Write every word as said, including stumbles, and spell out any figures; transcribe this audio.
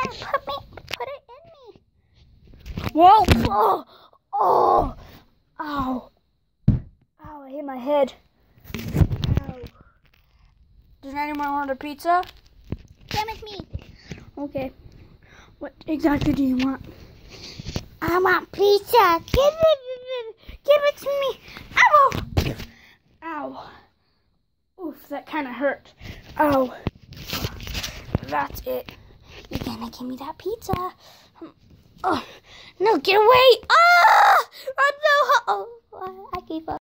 put me, put it in me. Whoa! Oh! Oh! Ow! Ow! I hit my head. Ow! Does anyone want a pizza? Damn it, me. Okay. What exactly do you want? I want pizza. Give it, give it to me. Ow! Ow! Oof! That kind of hurt. Ow! That's it. You're gonna give me that pizza. Oh, no, get away. Ah! Oh, no. Oh, I gave up.